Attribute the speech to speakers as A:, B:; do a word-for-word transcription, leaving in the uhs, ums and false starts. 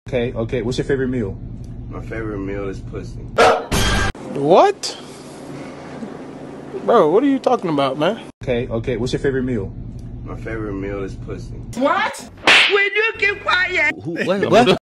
A: Okay, okay. What's your favorite meal?
B: My favorite meal is pussy.
C: What? Bro, what are you talking about, man?
A: Okay, okay. What's your favorite meal?
B: My favorite meal is pussy.
D: What? Will you keep quiet?
E: Who, what? What?